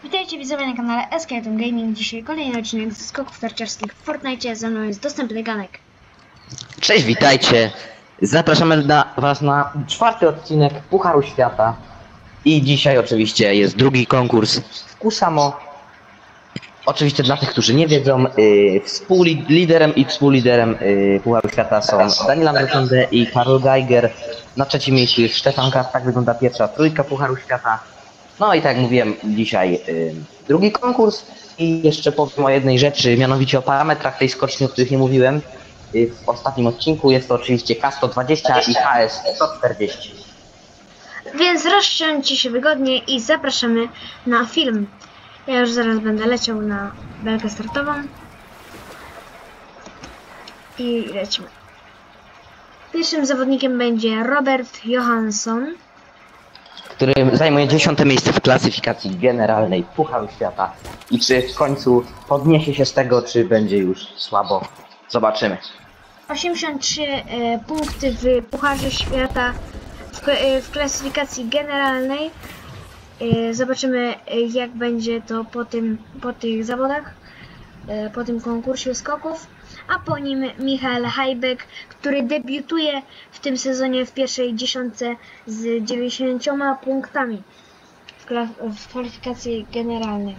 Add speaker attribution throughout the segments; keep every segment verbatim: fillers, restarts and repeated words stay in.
Speaker 1: Witajcie widzowie na kanale S K jeden Gaming. Dzisiaj kolejny odcinek ze skoków narciarskich w Fortnite. Ze mną jest dostępny Ganek.
Speaker 2: Cześć, witajcie. Zapraszamy na was na czwarty odcinek Pucharu Świata. I dzisiaj oczywiście jest drugi konkurs w Kusamo. Oczywiście dla tych, którzy nie wiedzą, yy, współliderem i współliderem yy, Pucharu Świata są Daniel Anderson i Karol Geiger. Na trzecim miejscu jest Stefan K. Tak wygląda pierwsza trójka Pucharu Świata. No i tak jak mówiłem, dzisiaj yy, drugi konkurs. I jeszcze powiem o jednej rzeczy, mianowicie o parametrach tej skoczni, o których nie mówiłem yy, w ostatnim odcinku. Jest to oczywiście K sto dwadzieścia i H S sto czterdzieści.
Speaker 1: Więc rozsiądźcie się wygodnie i zapraszamy na film. Ja już zaraz będę leciał na belkę startową. I lecimy. Pierwszym zawodnikiem będzie Robert Johansson,
Speaker 2: który zajmuje dziesiąte miejsce w klasyfikacji generalnej Pucharu Świata. I czy w końcu podniesie się z tego, czy będzie już słabo? Zobaczymy.
Speaker 1: osiemdziesiąt trzy e, punkty w Pucharze Świata w, e, w klasyfikacji generalnej. E, zobaczymy e, jak będzie to po, tym, po tych zawodach, e, po tym konkursie skoków. A po nim Michael Hajbek, który debiutuje w tym sezonie w pierwszej dziesiątce z dziewięćdziesięcioma punktami w, w kwalifikacji generalnej.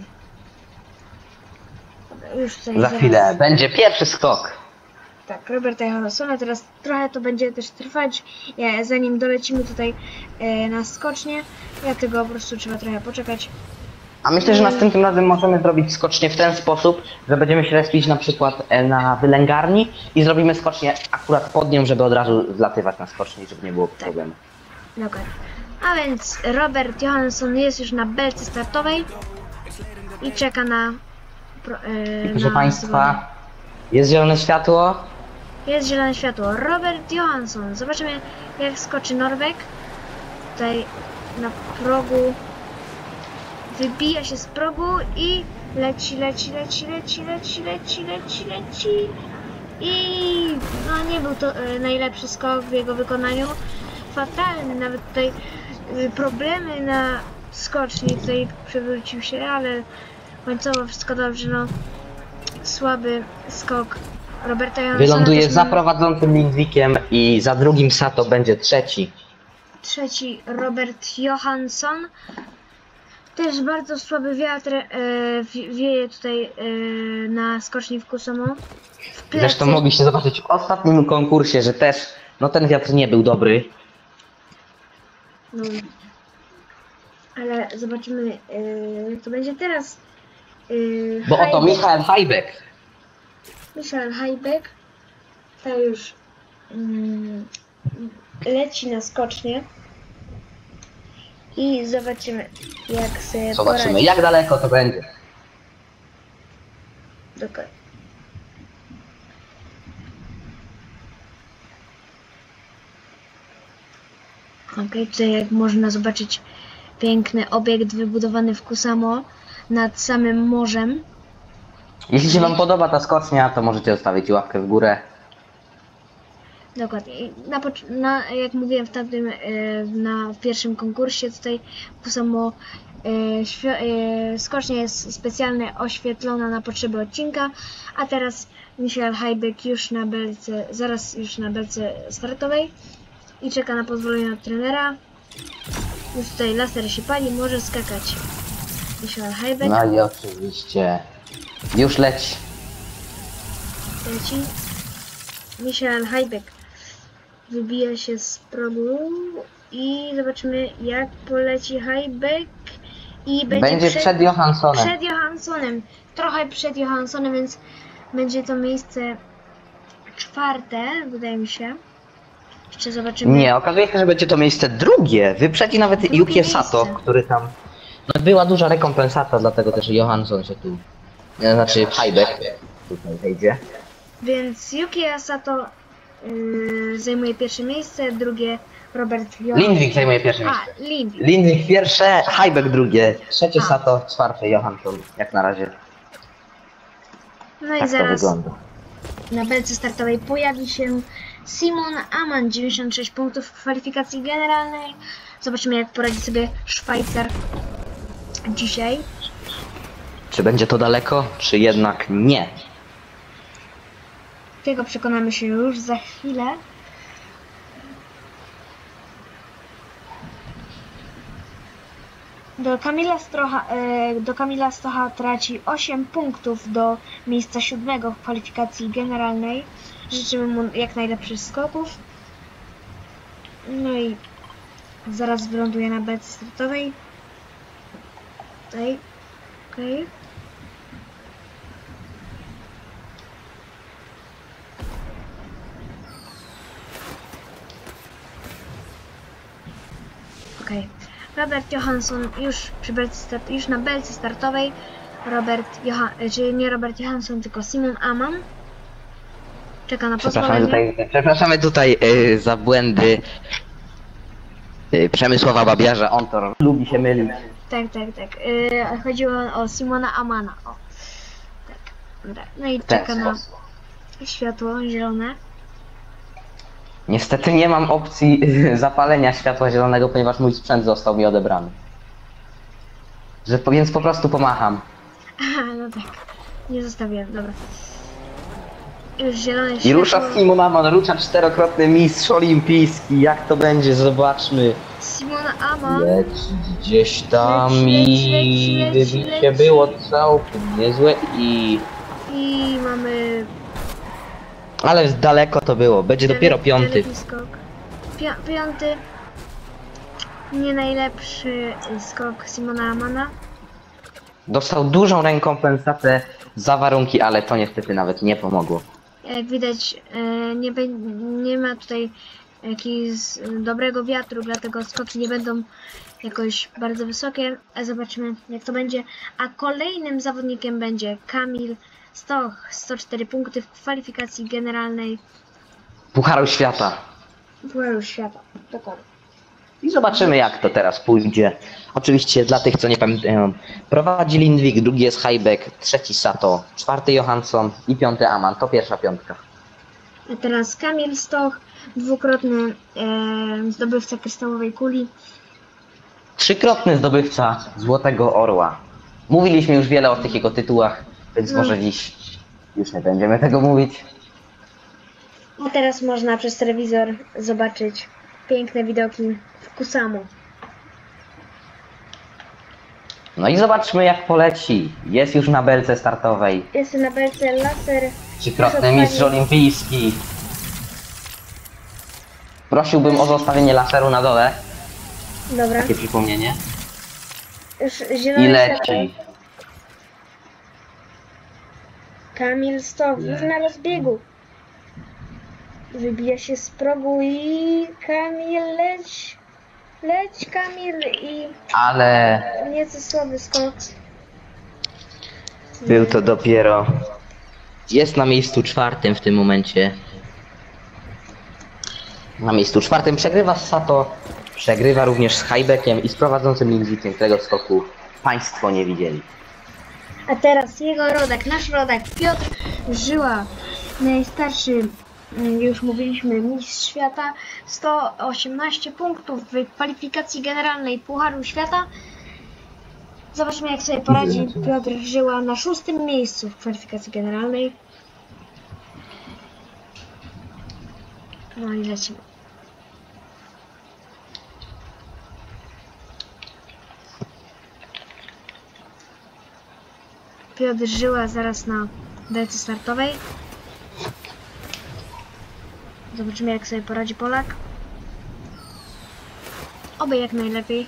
Speaker 1: Już tutaj
Speaker 2: Za
Speaker 1: zaraz...
Speaker 2: chwilę będzie pierwszy skok.
Speaker 1: Tak, Roberta Johanssona. Teraz trochę to będzie też trwać, ja, zanim dolecimy tutaj e, na skocznie. Ja tego po prostu trzeba trochę poczekać.
Speaker 2: A myślę, że następnym razem możemy zrobić skocznie w ten sposób, że będziemy się respić na przykład na wylęgarni i zrobimy skocznie akurat pod nią, żeby od razu zlatywać na skoczni, żeby nie było problemu.
Speaker 1: Dokładnie. A więc Robert Johansson jest już na belce startowej i czeka na... Pro, yy,
Speaker 2: Proszę
Speaker 1: na
Speaker 2: Państwa,
Speaker 1: sobie.
Speaker 2: jest zielone światło.
Speaker 1: Jest zielone światło. Robert Johansson. Zobaczymy jak skoczy Norweg. Tutaj na progu. Wybija się z progu i leci, leci, leci, leci, leci, leci, leci, leci. I no nie był to e, najlepszy skok w jego wykonaniu. Fatalny, nawet tutaj e, problemy na skoczni. Tutaj przewrócił się, ale końcowo wszystko dobrze. No, słaby skok Roberta Johanssona.
Speaker 2: Wyląduje za prowadzącym Lindvikiem i za drugim Sato będzie trzeci.
Speaker 1: Trzeci Robert Johansson. Też bardzo słaby wiatr e, wieje tutaj e, na skoczni w Kusamo. W
Speaker 2: Zresztą mogliście zobaczyć w ostatnim konkursie, że też no ten wiatr nie był dobry.
Speaker 1: No, ale zobaczymy e, jak to będzie teraz. E,
Speaker 2: Bo oto Michael Hajbek.
Speaker 1: Michael Hajbek. To już mm, leci na skocznie. I zobaczymy jak sobie
Speaker 2: Zobaczymy
Speaker 1: poradzi.
Speaker 2: jak daleko to będzie.
Speaker 1: Dokładnie. Ok, tutaj jak można zobaczyć piękny obiekt wybudowany w Kusamo nad samym morzem.
Speaker 2: Jeśli się Wam podoba ta skocznia, to możecie zostawić łapkę w górę.
Speaker 1: Dokładnie. Na, na, jak mówiłem w tamtym, na w pierwszym konkursie tutaj Kusamo e, skocznia jest specjalnie oświetlona na potrzeby odcinka, a teraz Michael Hajbek już na belce, zaraz już na belce startowej i czeka na pozwolenie od trenera. Już tutaj laser się pali, może skakać Michael Hajbek.
Speaker 2: No i oczywiście już leci.
Speaker 1: Leci. Michael Hajbek wybija się z progu i zobaczymy jak poleci Hajbek i będzie,
Speaker 2: Będzie
Speaker 1: przed,
Speaker 2: przed Johanssonem.
Speaker 1: przed Johanssonem. Trochę przed Johanssonem, więc będzie to miejsce czwarte, wydaje mi się. Jeszcze zobaczymy.
Speaker 2: Nie, okazuje się, że będzie to miejsce drugie. Wyprzedzi nawet
Speaker 1: Drugie
Speaker 2: Yukie
Speaker 1: miejsce.
Speaker 2: Sato, który tam... No, była duża rekompensata, dlatego też Johansson się tu... Znaczy Hajbek tutaj wejdzie.
Speaker 1: Więc Yuki Sato yy, zajmuje pierwsze miejsce, drugie Robert Johansson.
Speaker 2: Lindvik zajmuje pierwsze
Speaker 1: A,
Speaker 2: miejsce.
Speaker 1: Lindvik.
Speaker 2: Lindvik pierwsze, Hajbek drugie, trzecie
Speaker 1: A.
Speaker 2: Sato, czwarte Johansson, jak na razie.
Speaker 1: No i
Speaker 2: Tak to
Speaker 1: zaraz
Speaker 2: wygląda.
Speaker 1: na belce startowej pojawi się Simon Aman, dziewięćdziesiąt sześć punktów w kwalifikacji generalnej. Zobaczymy jak poradzi sobie Szwajcar dzisiaj.
Speaker 2: Czy będzie to daleko, czy jednak nie?
Speaker 1: Tego przekonamy się już za chwilę. Do Kamila Strocha, e, do Kamila Stocha traci osiem punktów do miejsca siódmego w kwalifikacji generalnej. Życzymy mu jak najlepszych skoków. No i zaraz wyląduje na belce startowej. Tutaj. Okej. Okay. Okej. Okay. Robert Johansson już przy belce start, już na belce startowej. Robert Johan, czyli nie Robert Johansson, tylko Simon Ammann. Czeka na
Speaker 2: Przepraszamy
Speaker 1: pozwolenie.
Speaker 2: tutaj, przepraszamy tutaj yy, za błędy yy, Przemysława Babiarza. On to lubi się mylić.
Speaker 1: Tak, tak, tak. Yy, chodziło o Simona Ammana. O. Tak. Dobra. No i czeka na światło zielone.
Speaker 2: Niestety nie mam opcji zapalenia światła zielonego, ponieważ mój sprzęt został mi odebrany. Że, więc po prostu pomacham.
Speaker 1: Aha, no tak. Nie zostawiłem, dobra. Już zielone
Speaker 2: I
Speaker 1: światło.
Speaker 2: rusza Simon Ammann, rusza czterokrotny mistrz olimpijski. Jak to będzie? Zobaczmy.
Speaker 1: Simon Ammann.
Speaker 2: Leci gdzieś tam
Speaker 1: Leci,
Speaker 2: i
Speaker 1: leci, leci,
Speaker 2: wybicie
Speaker 1: leci.
Speaker 2: było całkiem niezłe i...
Speaker 1: I mamy...
Speaker 2: Ale daleko to było, będzie dopiero
Speaker 1: daleki-
Speaker 2: piąty.
Speaker 1: daleki skok. Pio piąty. Nie najlepszy skok Simona Ammana.
Speaker 2: Dostał dużą rekompensatę za warunki, ale to niestety nawet nie pomogło.
Speaker 1: Jak widać, e, nie, nie ma tutaj jakiegoś dobrego wiatru, dlatego skoki nie będą jakoś bardzo wysokie. A zobaczymy, jak to będzie. A kolejnym zawodnikiem będzie Kamil Stoch, sto cztery punkty w kwalifikacji generalnej
Speaker 2: Pucharu Świata.
Speaker 1: Pucharu Świata. Dokładnie.
Speaker 2: I zobaczymy, jak to teraz pójdzie. Oczywiście dla tych, co nie pamiętają, prowadzi Lindvik, drugi jest Heibeck, trzeci Sato, czwarty Johansson i piąty Ammann. To pierwsza piątka.
Speaker 1: A teraz Kamil Stoch, dwukrotny e, zdobywca kryształowej kuli.
Speaker 2: Trzykrotny zdobywca Złotego Orła. Mówiliśmy już wiele o tych jego tytułach, więc
Speaker 1: No.
Speaker 2: może dziś już nie będziemy tego mówić.
Speaker 1: A teraz można przez telewizor zobaczyć piękne widoki w Kusamo.
Speaker 2: No i zobaczmy, jak poleci. Jest już na belce startowej.
Speaker 1: Jest na belce laser.
Speaker 2: Trzykrotny mistrz olimpijski. Prosiłbym o zostawienie laseru na dole.
Speaker 1: Dobra.
Speaker 2: Takie przypomnienie.
Speaker 1: Już
Speaker 2: I
Speaker 1: zielone
Speaker 2: leci.
Speaker 1: światło. Kamil Stoch już na rozbiegu. Wybija się z progu i Kamil leć. Leć Kamil i
Speaker 2: Ale
Speaker 1: nieco słaby skok.
Speaker 2: był to dopiero... Jest na miejscu czwartym w tym momencie. Na miejscu czwartym przegrywa z Sato. Przegrywa również z Heibeckiem i z prowadzącym Lindvikiem. Tego skoku państwo nie widzieli.
Speaker 1: A teraz jego rodak, nasz rodak Piotr Żyła, najstarszy, już mówiliśmy, mistrz świata, sto osiemnaście punktów w kwalifikacji generalnej Pucharu Świata. Zobaczmy, jak sobie poradzi Piotr Żyła na szóstym miejscu w kwalifikacji generalnej. No i lecimy. Piotr Żyła zaraz na belce startowej. Zobaczymy, jak sobie poradzi Polak. Oby jak najlepiej.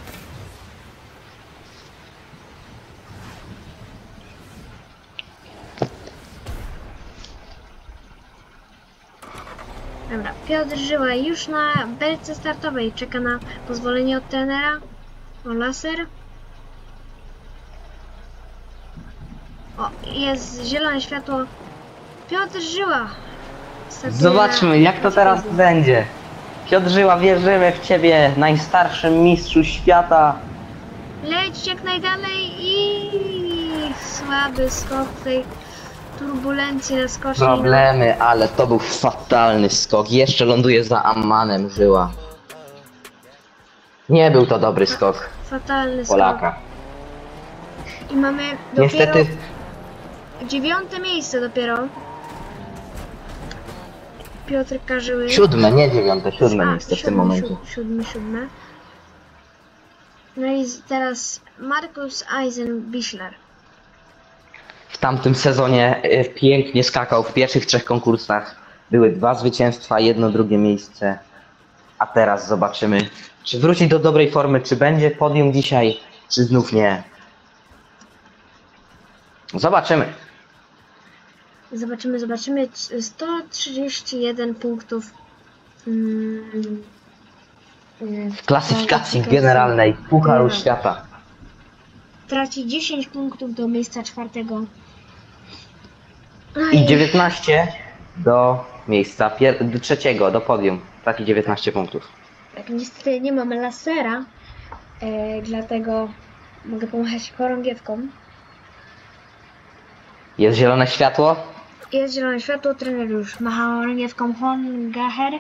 Speaker 1: Dobra, Piotr Żyła już na belce startowej. Czeka na pozwolenie od trenera o laser. O, jest zielone światło. Piotr Żyła. Startuje
Speaker 2: Zobaczmy,
Speaker 1: na-
Speaker 2: jak to teraz będzie. Piotr Żyła, wierzymy w ciebie, najstarszym mistrzu świata.
Speaker 1: Leć jak najdalej i słaby skok w tej turbulencji na skoczni.
Speaker 2: Problemy, ale to był fatalny skok. Jeszcze ląduje za Ammanem Żyła. Nie był to dobry skok
Speaker 1: Fatalny skok.
Speaker 2: Polaka.
Speaker 1: I mamy dopiero
Speaker 2: Niestety
Speaker 1: dziewiąte miejsce dopiero. Piotr Karzyły.
Speaker 2: siódme, nie dziewiąte, siódme
Speaker 1: A,
Speaker 2: miejsce w tym
Speaker 1: siódme,
Speaker 2: momencie.
Speaker 1: siódme, siódme, siódme. No i teraz Markus Eisenbichler.
Speaker 2: W tamtym sezonie e, pięknie skakał w pierwszych trzech konkursach. Były dwa zwycięstwa, jedno drugie miejsce. A teraz zobaczymy, czy wróci do dobrej formy, czy będzie podium dzisiaj, czy znów nie. Zobaczymy.
Speaker 1: Zobaczymy, zobaczymy. sto trzydzieści jeden punktów. Mm,
Speaker 2: W klasyfikacji generalnej Pucharu Świata.
Speaker 1: Traci dziesięć punktów do miejsca czwartego. No
Speaker 2: I dziewiętnaście do miejsca pier- do trzeciego, do podium. Traci dziewiętnaście punktów.
Speaker 1: Tak, niestety nie mamy lasera, e, dlatego mogę pomachać chorągiewką.
Speaker 2: Jest zielone światło.
Speaker 1: Jest zielone światło, trener już macha chorągiewką Hongacher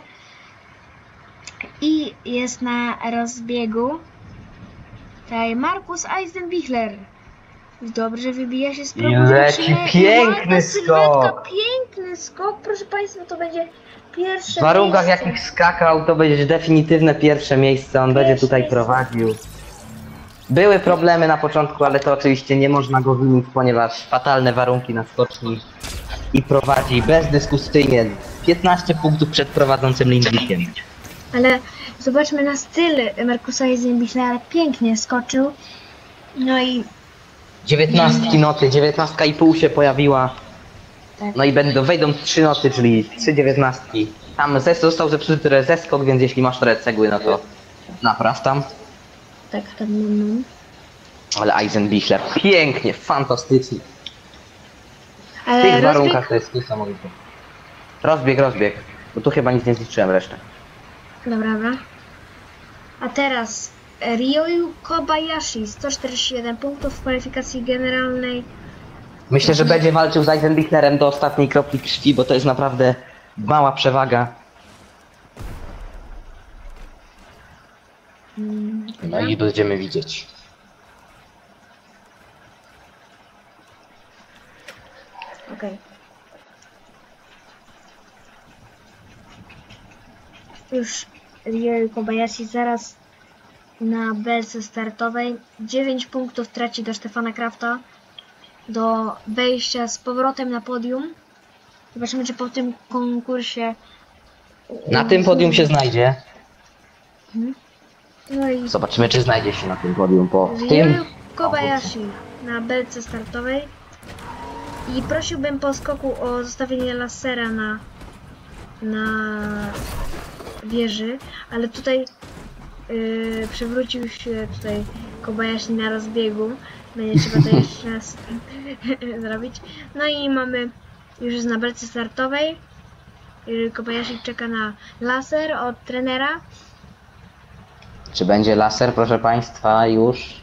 Speaker 1: i jest na rozbiegu. Tutaj Markus Eisenbichler. Dobrze wybija się z progu.
Speaker 2: I leci
Speaker 1: Zobaczymy.
Speaker 2: piękny
Speaker 1: Ładna sylwetka,
Speaker 2: skok.
Speaker 1: piękny skok, proszę Państwa, to będzie pierwsze
Speaker 2: W warunkach
Speaker 1: miejsce.
Speaker 2: jakich skakał, to będzie definitywne pierwsze miejsce. On będzie
Speaker 1: Pierwsze
Speaker 2: tutaj
Speaker 1: miejsce.
Speaker 2: prowadził. Były problemy na początku, ale to oczywiście nie można go winić, ponieważ fatalne warunki na skoczni. I prowadzi bezdyskusyjnie piętnaście punktów przed prowadzącym Lindvikiem.
Speaker 1: Ale zobaczmy na styl Markusa Eisenbichlera, pięknie skoczył. No i
Speaker 2: dziewiętnastki noty, dziewiętnastka i pół się pojawiła.
Speaker 1: tak,
Speaker 2: No i będą, wejdą trzy noty, czyli trzy dziewiętnastki. Tam zes został zepsuty trochę zeskok, więc jeśli masz trochę cegły, no to napraw tam.
Speaker 1: tak, tak mam, mam.
Speaker 2: Ale Eisenbichler pięknie, fantastycznie. W
Speaker 1: Ale
Speaker 2: tych
Speaker 1: rozbieg,
Speaker 2: warunkach to jest niesamowite. Rozbieg, rozbieg. Bo tu chyba nic nie zliczyłem resztę.
Speaker 1: dobra, dobra. A teraz Ryoyu Kobayashi, sto czterdzieści jeden punktów w kwalifikacji generalnej.
Speaker 2: Myślę, że będzie walczył z Eisenbichlerem do ostatniej kropli krwi, bo to jest naprawdę mała przewaga.
Speaker 1: Mm,
Speaker 2: No i będziemy widzieć.
Speaker 1: Okej. Już Ryoyu Kobayashi zaraz na belce startowej. dziewięć punktów traci do Stefana Krafta. Do wejścia z powrotem na podium. Zobaczymy, czy po tym konkursie...
Speaker 2: Na tym podium się znajdzie.
Speaker 1: No i
Speaker 2: Zobaczymy, czy znajdzie się na tym podium po tym.
Speaker 1: Ryoyu Kobayashi na belce startowej. I prosiłbym po skoku o zostawienie lasera na, na wieży, ale tutaj yy, przewrócił się tutaj Kobayashi na rozbiegu. Będzie trzeba to jeszcze raz zrobić. No i mamy już na belce startowej. Yy, Kobayashi czeka na laser od trenera.
Speaker 2: Czy będzie laser, proszę Państwa, już?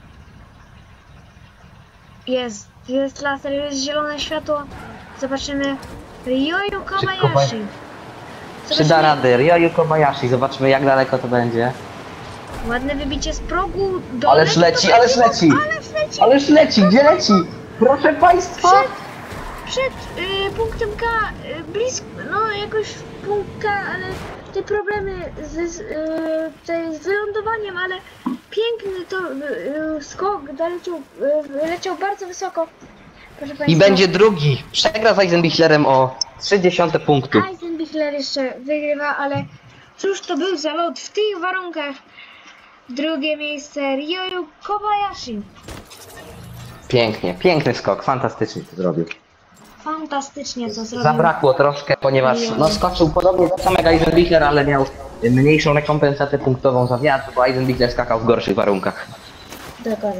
Speaker 1: Jest, jest laser, jest zielone światło. Zobaczymy Ryoyu
Speaker 2: Kobay-
Speaker 1: Kobayashi.
Speaker 2: Czy da radę? Ryoyu Kobayashi, zobaczmy jak daleko to będzie.
Speaker 1: Ładne wybicie z progu. Do
Speaker 2: Ależ leci, ależ leci!
Speaker 1: Ależ leci!
Speaker 2: Ależ leci, gdzie leci? Proszę Państwa!
Speaker 1: Przed, przed y, punktem K, y, blisko, no jakoś punkt K, ale te problemy z, z, y, tutaj z wylądowaniem, ale piękny to y, skok, doleciał, y, leciał bardzo wysoko. Proszę
Speaker 2: I
Speaker 1: Państwa,
Speaker 2: będzie drugi. Przegra z Eisenbichlerem o trzydzieści punktu.
Speaker 1: Eisenbichler jeszcze wygrywa, ale cóż to był za lot w tych warunkach. Drugie miejsce Ryoyu Kobayashi.
Speaker 2: Pięknie, piękny skok, fantastycznie to zrobił.
Speaker 1: Fantastycznie to zrobił.
Speaker 2: Zabrakło troszkę, ponieważ no, skoczył podobnie tak samo jak Eisenbichler, ale miał mniejszą rekompensatę punktową za wiatr, bo Eisenbichler skakał w gorszych warunkach.
Speaker 1: Dokładnie.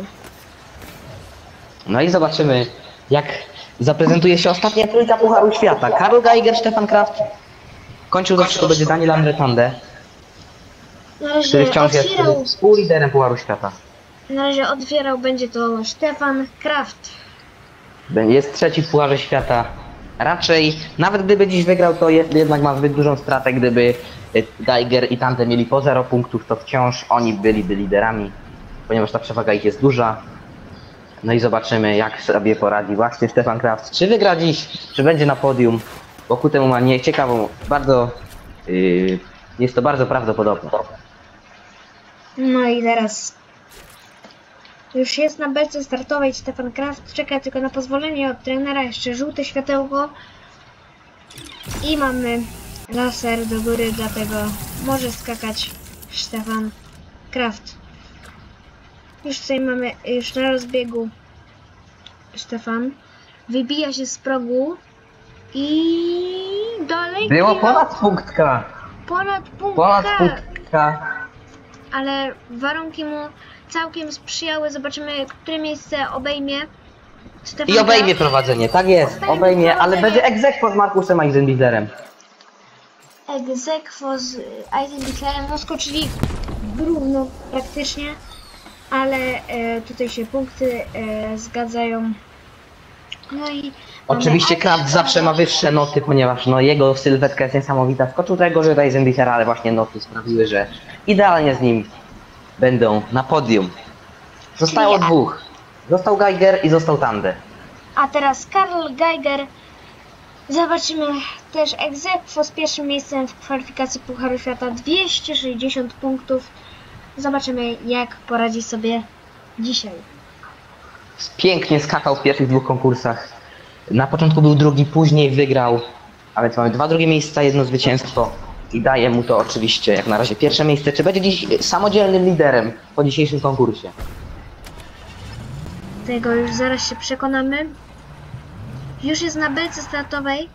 Speaker 2: No i zobaczymy, jak zaprezentuje się ostatnia trójka Pucharu Świata. Karl Geiger, Stefan Kraft. Kończył to wszystko będzie Daniel Amretande,
Speaker 1: Na
Speaker 2: który
Speaker 1: razie
Speaker 2: wciąż jest
Speaker 1: otwierał,
Speaker 2: współliderem Pucharu Świata.
Speaker 1: na razie otwierał będzie to Stefan Kraft.
Speaker 2: Jest trzeci w Pucharze Świata. Raczej, nawet gdyby dziś wygrał, to jest, jednak ma zbyt dużą stratę. Gdyby Geiger i Tande mieli po zero punktów, to wciąż oni byliby liderami, ponieważ ta przewaga ich jest duża. No i zobaczymy, jak sobie poradzi właśnie Stefan Kraft. Czy wygra dziś, czy będzie na podium, bo ku temu ma nieciekawą, bardzo... Yy, jest to bardzo prawdopodobne.
Speaker 1: No i teraz już jest na belce startowej Stefan Kraft, czeka tylko na pozwolenie od trenera, jeszcze żółte światełko i mamy laser do góry, dlatego może skakać Stefan Kraft. Już tutaj mamy, już na rozbiegu Stefan wybija się z progu i dalej
Speaker 2: Było ponad punktka!
Speaker 1: ponad punktka,
Speaker 2: Ponad punktka!
Speaker 1: ale warunki mu całkiem sprzyjały. Zobaczymy, które miejsce obejmie Stefan
Speaker 2: I obejmie
Speaker 1: Kraft.
Speaker 2: prowadzenie, tak jest,
Speaker 1: Obejmie
Speaker 2: obejmie, ale
Speaker 1: prowadzenie.
Speaker 2: będzie egz aequo z Markusem Eisenbichlerem.
Speaker 1: Ex aequo z Eisenbichlerem, no skoczyli równo praktycznie, ale e, tutaj się punkty e, zgadzają. No i
Speaker 2: Oczywiście
Speaker 1: mamy...
Speaker 2: Kraft zawsze ma wyższe noty, ponieważ no jego sylwetka jest niesamowita. Skoczył tego, że Eisenbichler, ale właśnie noty sprawiły, że idealnie z nim będą na podium. Zostało
Speaker 1: Czyli-
Speaker 2: dwóch. Został Geiger i został Tande.
Speaker 1: A teraz Karl Geiger. Zobaczymy też ex aequo z pierwszym miejscem w kwalifikacji Pucharu Świata, dwieście sześćdziesiąt punktów. Zobaczymy, jak poradzi sobie dzisiaj.
Speaker 2: Pięknie skakał w pierwszych dwóch konkursach. Na początku był drugi, później wygrał. A więc mamy dwa drugie miejsca, jedno zwycięstwo. I daje mu to oczywiście jak na razie pierwsze miejsce. Czy będzie dziś samodzielnym liderem po dzisiejszym konkursie?
Speaker 1: Tego już zaraz się przekonamy. Już jest na belce startowej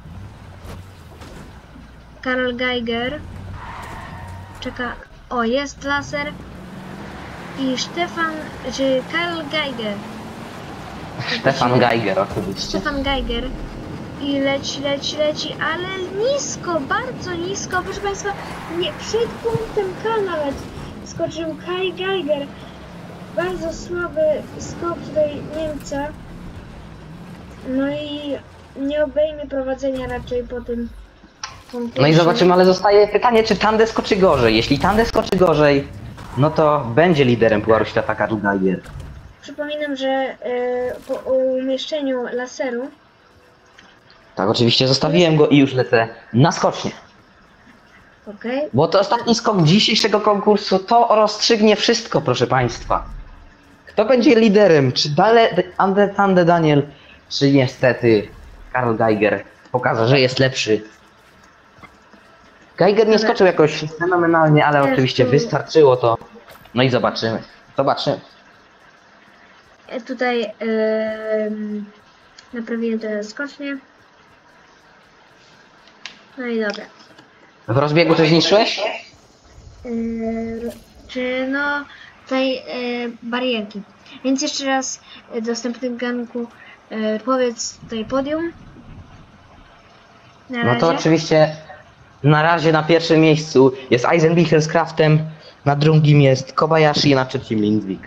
Speaker 1: Karl Geiger. Czeka. O, jest laser. I Stefan, czy Karl Geiger.
Speaker 2: Stefan Geiger oczywiście.
Speaker 1: Stefan Geiger. I leci, leci, leci, ale nisko, bardzo nisko. Proszę Państwa, nie, przed punktem K nawet skoczył Kai Geiger. Bardzo słaby skok tutaj Niemca. No i nie obejmie prowadzenia raczej po tym konkursie.
Speaker 2: No i zobaczymy, ale zostaje pytanie, czy Tande skoczy gorzej. Jeśli Tande skoczy gorzej, no to będzie liderem Pucharu Świata Karl Geiger.
Speaker 1: Przypominam, że e, po umieszczeniu laseru
Speaker 2: Tak, oczywiście zostawiłem go i już lecę na skocznie.
Speaker 1: okej,
Speaker 2: Bo to ostatni skok dzisiejszego konkursu to rozstrzygnie wszystko, proszę Państwa. Kto będzie liderem? Czy Dale, Ande, Tande Daniel, czy niestety Karl Geiger pokaże, że jest lepszy. Geiger nie
Speaker 1: Ale-
Speaker 2: skoczył jakoś fenomenalnie, ale
Speaker 1: Też
Speaker 2: oczywiście
Speaker 1: tu-
Speaker 2: wystarczyło to. No i zobaczymy. Zobaczymy.
Speaker 1: E, tutaj e, naprawiłem te skocznie. No i dobra.
Speaker 2: W rozbiegu coś zniszczyłeś?
Speaker 1: E, czy no tutaj e, barierki. Więc jeszcze raz e, dostępny ganku e, powiedz tutaj podium. Na
Speaker 2: No to
Speaker 1: razie.
Speaker 2: oczywiście na razie na pierwszym miejscu jest Eisenbichler z Kraftem, na drugim jest Kobayashi, na trzecim Lindvik.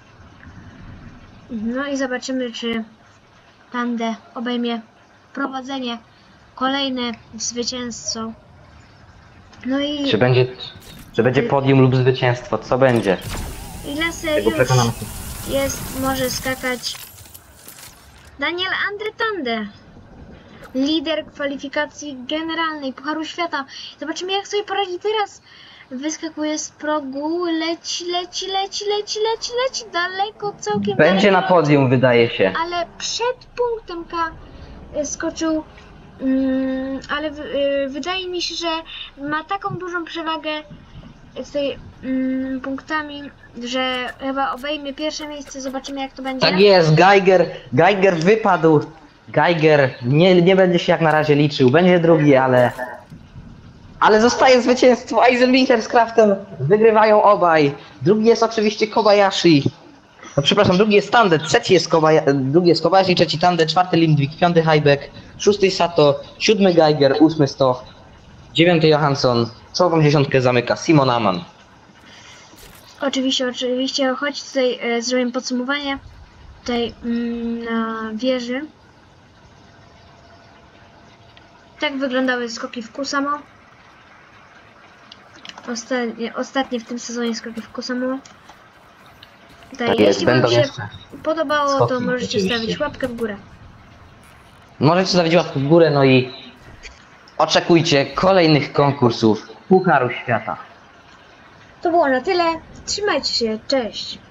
Speaker 1: No i zobaczymy, czy Tande obejmie prowadzenie, kolejne zwycięzcą. No i,
Speaker 2: Czy będzie, czy będzie podium lub zwycięstwo? Co będzie?
Speaker 1: i laser
Speaker 2: Tego
Speaker 1: już
Speaker 2: przekonamy się.
Speaker 1: jest, może skakać Daniel Andre Tande, lider kwalifikacji generalnej Pucharu Świata. Zobaczymy, jak sobie poradzi teraz. Wyskakuje z progu, leci, leci, leci, leci, leci, leci, daleko, całkiem
Speaker 2: Będzie na
Speaker 1: daleko.
Speaker 2: podium, wydaje się.
Speaker 1: Ale przed punktem K y, skoczył, mm, ale w, y, wydaje mi się, że ma taką dużą przewagę z tej mm, punktami, że chyba obejmie pierwsze miejsce. Zobaczymy, jak to będzie.
Speaker 2: Tak jest, Geiger, Geiger wypadł. Geiger nie, nie będzie się jak na razie liczył, będzie drugi, ale... Ale zostaje zwycięstwo, Eisenbichler z Kraftem wygrywają obaj. Drugi jest oczywiście Kobayashi. No przepraszam, drugi jest Tande, trzeci jest Kobayashi, drugi jest Kobayashi, trzeci Tande, czwarty Lindvik, piąty Heibeck, szósty Sato, siódmy Geiger, ósmy Stoch, dziewiąty Johansson, całą dziesiątkę zamyka Simon Amann.
Speaker 1: Oczywiście, oczywiście, choć tutaj e, zrobimy podsumowanie tutaj mm, na wieży. Tak wyglądały skoki w Kusamo. Ostatnie, ostatnie w tym sezonie skoki w Kusamo. Tutaj,
Speaker 2: Tak jest,
Speaker 1: jeśli wam
Speaker 2: będą
Speaker 1: się
Speaker 2: jeszcze
Speaker 1: podobało, to
Speaker 2: skoki,
Speaker 1: możecie
Speaker 2: oczywiście.
Speaker 1: stawić łapkę w górę.
Speaker 2: Możecie zostawić łapkę w górę, no i oczekujcie kolejnych konkursów Pucharu Świata.
Speaker 1: To było na tyle. Trzymajcie się, cześć!